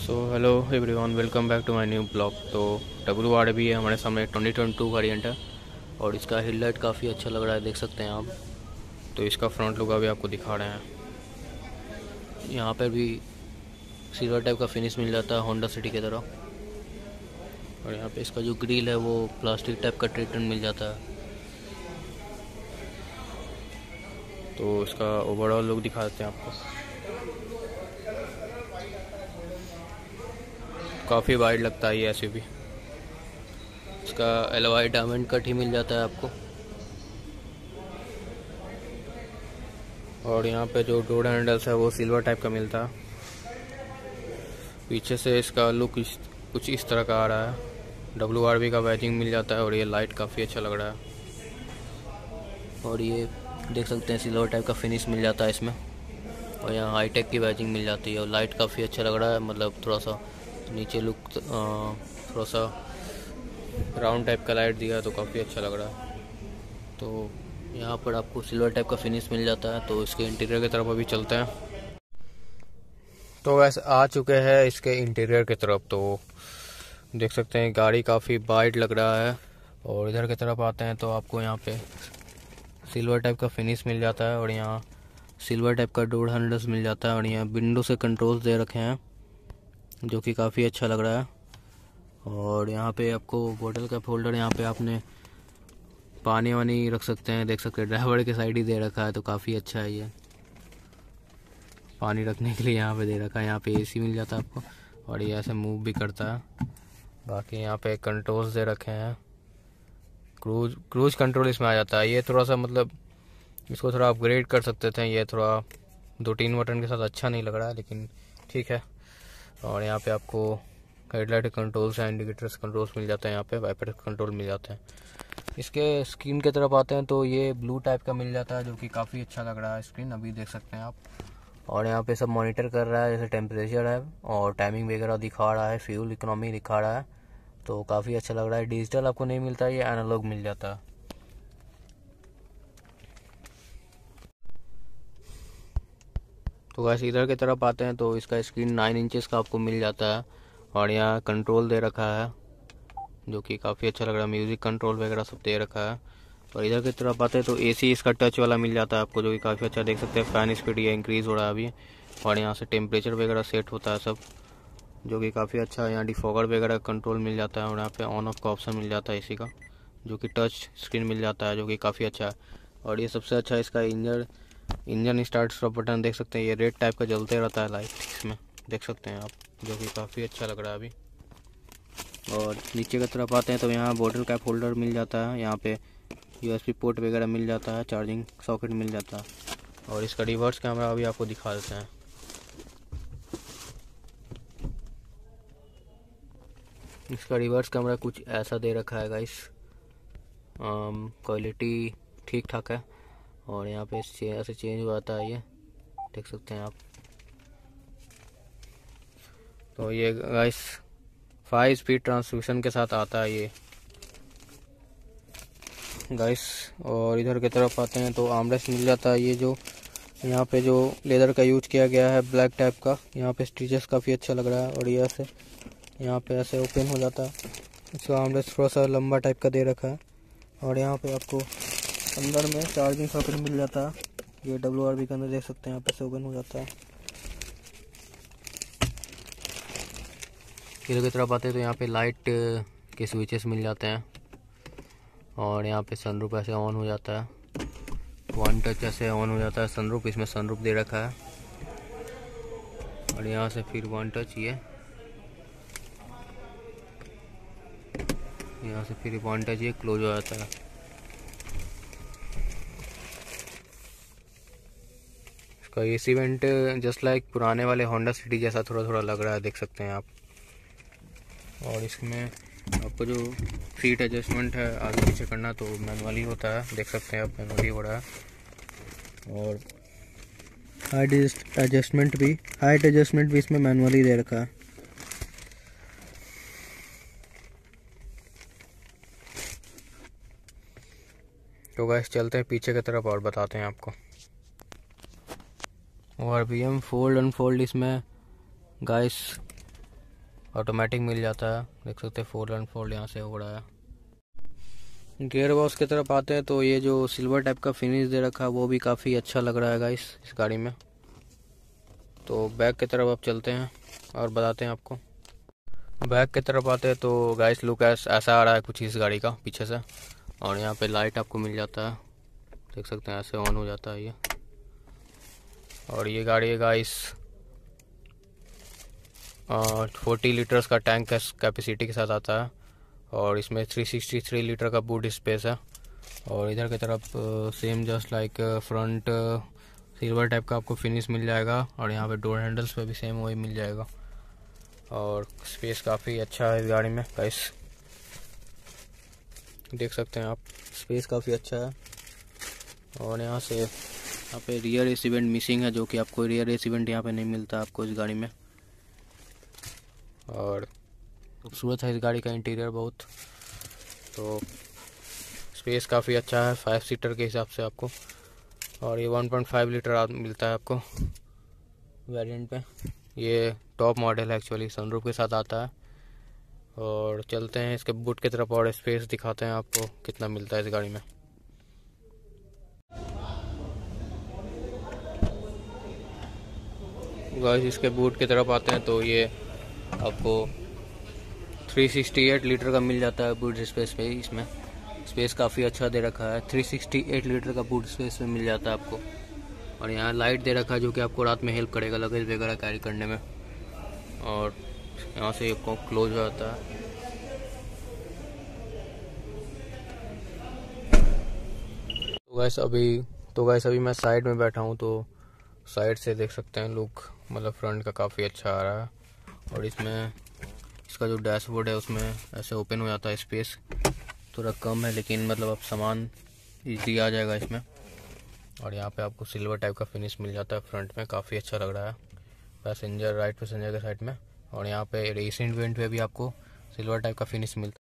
So hello everyone, welcome back to my new blog. तो WR भी है हमारे सामने 2022 वेरिएंट है और इसका हेडलाइट काफ़ी अच्छा लग रहा है, देख सकते हैं आप। तो इसका फ्रंट लुक अभी आपको दिखा रहे हैं। यहाँ पर भी सिल्वर टाइप का फिनिश मिल जाता है होंडा सिटी की तरह। और यहाँ पे इसका जो ग्रिल है वो प्लास्टिक टाइप का ट्रीटमेंट मिल जाता है। तो इसका ओवरऑल लुक दिखा देते हैं आपको। काफ़ी वाइड लगता है ये ऐसे भी। इसका एलॉय डायमंड कट ही मिल जाता है आपको। और यहाँ पे जो डोर हैंडल्स है वो सिल्वर टाइप का मिलता है। पीछे से इसका लुक कुछ इस तरह का आ रहा है। WRV का बैजिंग मिल जाता है और ये लाइट काफ़ी अच्छा लग रहा है। और ये देख सकते हैं सिल्वर टाइप का फिनिश मिल जाता है इसमें। और यहाँ हाईटेक की बैजिंग मिल जाती है और लाइट काफ़ी अच्छा लग रहा है। मतलब थोड़ा सा नीचे लुक थोड़ा सा राउंड टाइप का लाइट दिया है तो काफ़ी अच्छा लग रहा है। तो यहाँ पर आपको सिल्वर टाइप का फिनिश मिल जाता है। तो इसके इंटीरियर की तरफ अभी चलते हैं। तो वैसे आ चुके हैं इसके इंटीरियर की तरफ। तो देख सकते हैं गाड़ी काफ़ी वाइड लग रहा है। और इधर की तरफ आते हैं तो आपको यहाँ पे सिल्वर टाइप का फिनिश मिल जाता है और यहाँ सिल्वर टाइप का डोर हैंडल्स मिल जाता है। और यहाँ विंडो से कंट्रोल्स दे रखे हैं जो कि काफ़ी अच्छा लग रहा है। और यहाँ पे आपको बोतल का फोल्डर, यहाँ पे आपने पानी वानी रख सकते हैं, देख सकते हैं ड्राइवर के साइड ही दे रखा है तो काफ़ी अच्छा है। ये पानी रखने के लिए यहाँ पे दे रखा है। यहाँ पे AC मिल जाता है आपको और ये ऐसे मूव भी करता है। बाकी यहाँ पे कंट्रोल्स दे रखे हैं। क्रूज कंट्रोल इसमें आ जाता है। ये थोड़ा सा मतलब इसको थोड़ा अपग्रेड कर सकते थे। ये थोड़ा 2-3 बटन के साथ अच्छा नहीं लग रहा है, लेकिन ठीक है। और यहाँ पे आपको हेडलाइट कंट्रोल्स हैं, इंडिकेटर्स कंट्रोल्स मिल जाते हैं, यहाँ पे वाइपर कंट्रोल मिल जाते हैं। इसके स्क्रीन की तरफ आते हैं तो ये ब्लू टाइप का मिल जाता है जो कि काफ़ी अच्छा लग रहा है स्क्रीन, अभी देख सकते हैं आप। और यहाँ पे सब मॉनिटर कर रहा है, जैसे टेम्परेचर है और टाइमिंग वगैरह दिखा रहा है, फ्यूल इकोनॉमी दिखा रहा है। तो काफ़ी अच्छा लग रहा है। डिजिटल आपको नहीं मिलता है, ये एनालॉग मिल जाता है। तो वैसे इधर की तरफ आते हैं तो इसका स्क्रीन 9 इंचेस का आपको मिल जाता है। और यहाँ कंट्रोल दे रखा है जो कि काफ़ी अच्छा लग रहा है। म्यूज़िक कंट्रोल वगैरह सब दे रखा है। और इधर की तरफ आते हैं तो AC इसका टच वाला मिल जाता है आपको, जो कि काफ़ी अच्छा, देख सकते हैं फैन स्पीड ये इंक्रीज़ हो रहा है अभी। और यहाँ से टेम्परेचर वगैरह सेट होता है सब, जो कि काफ़ी अच्छा है। यहाँ डिफॉगर वगैरह कंट्रोल मिल जाता है और यहाँ पे ऑन ऑफ का ऑप्शन मिल जाता है AC का, जो कि टच स्क्रीन मिल जाता है, जो कि काफ़ी अच्छा है। और ये सबसे अच्छा इसका इंजन स्टार्ट स्टॉप बटन, देख सकते हैं ये रेड टाइप का जलते रहता है लाइट इसमें, देख सकते हैं आप, जो कि काफ़ी अच्छा लग रहा है अभी। और नीचे की तरफ आते हैं तो यहाँ बोतल कैप होल्डर मिल जाता है। यहाँ पे USB पोर्ट वगैरह मिल जाता है, चार्जिंग सॉकेट मिल जाता है। और इसका रिवर्स कैमरा अभी आपको दिखा देते हैं। इसका रिवर्स कैमरा कुछ ऐसा दे रखा है गाइस। क्वालिटी ठीक ठाक है। और यहाँ पे ऐसे चेंज हो जाता है, ये देख सकते हैं आप। तो ये गाइस 5 स्पीड ट्रांसमिशन के साथ आता है ये गाइस। और इधर की तरफ आते हैं तो आर्मरेस्ट मिल जाता है। ये जो यहाँ पे जो लेदर का यूज किया गया है ब्लैक टाइप का, यहाँ पे स्टिचेस काफ़ी अच्छा लग रहा है। और ये ऐसे यहाँ पे ऐसे ओपन हो जाता है। इसका आर्मरेस्ट थोड़ा सा लंबा टाइप का दे रखा है। और यहाँ पे आपको अंदर में चार्जिंग सॉकेट मिल जाता है। ये WRV के अंदर देख सकते हैं, यहाँ पे से ओपन हो जाता है। इधर की तरफ आते हैं तो यहाँ पे लाइट के स्विचेस मिल जाते हैं। और यहाँ पे सनरूफ ऐसे ऑन हो जाता है, 1 टच ऐसे ऑन हो जाता है सनरूफ। इसमें सनरूफ दे रखा है। और यहाँ से फिर 1 टच, ये यहाँ से फिर 1 टच, ये क्लोज हो जाता है। इसका AC वेंट जस्ट लाइक पुराने वाले होंडा सिटी जैसा थोड़ा थोड़ा लग रहा है, देख सकते हैं आप। और इसमें आपको जो सीट एडजस्टमेंट है आगे पीछे करना तो मैनुअली होता है, देख सकते हैं आप, मैनुअली हो रहा है। और हाइट एडजस्टमेंट भी इसमें मैनुअली दे रखा है। तो गाइस चलते हैं पीछे की तरफ और बताते हैं आपको। और VM फोल्ड अनफोल्ड इसमें गाइस ऑटोमेटिक मिल जाता है, देख सकते हैं 4 अनफोल्ड यहाँ से हो रहा है। गियर बॉक्स की तरफ आते हैं तो ये जो सिल्वर टाइप का फिनिश दे रखा है वो भी काफ़ी अच्छा लग रहा है गाइस इस गाड़ी में। तो बैक की तरफ अब चलते हैं और बताते हैं आपको। बैक की तरफ आते हैं तो गाइस लुक ऐसा आ रहा है कुछ इस गाड़ी का पीछे से। और यहाँ पे लाइट आपको मिल जाता है, देख सकते हैं ऐसे ऑन हो जाता है ये। और ये गाड़ी है गाइस 40 लीटर्स का टैंक कैपेसिटी के साथ आता है और इसमें 363 लीटर का बूट स्पेस है। और इधर की तरफ same just like front silver type का आपको फिनिश मिल जाएगा और यहाँ पे डोर हैंडल्स पे भी सेम वही मिल जाएगा। और स्पेस काफ़ी अच्छा है इस गाड़ी में गाइस, देख सकते हैं आप स्पेस काफ़ी अच्छा है। और यहाँ से यहाँ पे रियर एसी वेंट मिसिंग है, जो कि आपको रियर एसी वेंट यहाँ पे नहीं मिलता आपको इस गाड़ी में। और खूबसूरत है इस गाड़ी का इंटीरियर बहुत। तो स्पेस काफ़ी अच्छा है 5 सीटर के हिसाब से आपको। और ये 1.5 लीटर मिलता है आपको वेरिएंट पे। ये टॉप मॉडल है एक्चुअली, सनरूफ के साथ आता है। और चलते हैं इसके बूट की तरफ और स्पेस दिखाते हैं आपको कितना मिलता है इस गाड़ी में। गाइस इसके बूट की तरफ आते हैं तो ये आपको 368 लीटर का मिल जाता है बूट स्पेस पे। इसमें स्पेस काफ़ी अच्छा दे रखा है, 368 लीटर का बूट स्पेस में मिल जाता है आपको। और यहाँ लाइट दे रखा है जो कि आपको रात में हेल्प करेगा लगेज वगैरह कैरी करने में। और यहाँ से आपको क्लोज हो जाता है। तो गैस अभी मैं साइड में बैठा हूँ तो साइड से देख सकते हैं लुक, मतलब फ्रंट का काफ़ी अच्छा आ रहा है। और इसमें इसका जो डैशबोर्ड है उसमें ऐसे ओपन हो जाता है, स्पेस थोड़ा कम है लेकिन मतलब अब सामान इजीली आ जाएगा इसमें। और यहाँ पे आपको सिल्वर टाइप का फिनिश मिल जाता है फ्रंट में, काफ़ी अच्छा लग रहा है पैसेंजर राइट पैसेंजर के साइड में। और यहाँ पे रीसेंट वेंट पे भी आपको सिल्वर टाइप का फिनिश मिलता है।